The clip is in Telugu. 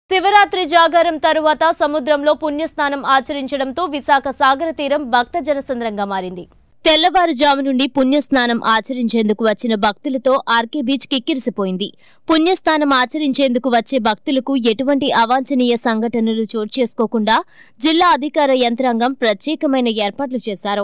శివరాత్రి జాగారం తరువాత సముద్రంలో పుణ్యస్నానం ఆచరించడంతో విశాఖ సాగర తీరం భక్త జనసంద్రంగా మారింది. తెల్లవారుజాము నుండి పుణ్యస్నానం ఆచరించేందుకు వచ్చిన భక్తులతో ఆర్కే బీచ్ కిక్కిరిసిపోయింది. పుణ్యస్నానం ఆచరించేందుకు వచ్చే భక్తులకు ఎటువంటి అవాంఛనీయ సంఘటనలు చోటు చేసుకోకుండా జిల్లా అధికార యంత్రాంగం ప్రత్యేకమైన ఏర్పాట్లు చేశారు.